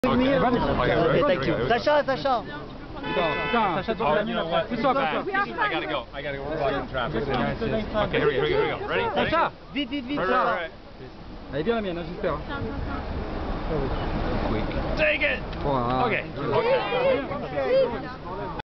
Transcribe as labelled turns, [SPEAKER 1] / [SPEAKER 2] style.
[SPEAKER 1] Okay.
[SPEAKER 2] Okay, thank you. Sacha.
[SPEAKER 1] Sacha, don't you know what? I gotta go. We're blocking traffic. Okay, here we go. Ready?
[SPEAKER 2] Sacha, vite.
[SPEAKER 1] Right.
[SPEAKER 3] Elle est bien la mienne, hein, j'espère.
[SPEAKER 1] Quick. Take it!
[SPEAKER 3] Voilà.
[SPEAKER 1] Okay.